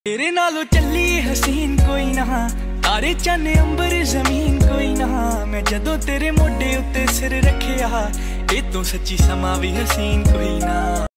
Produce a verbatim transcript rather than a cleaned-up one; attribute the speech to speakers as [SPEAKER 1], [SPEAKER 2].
[SPEAKER 1] तेरे नालों चली हसीन कोई ना, तारे चन अंबर जमीन कोई ना। मैं जदों तेरे मोढे उत्ते सिर रखिया, ए तो सच्ची समा भी हसीन कोई ना।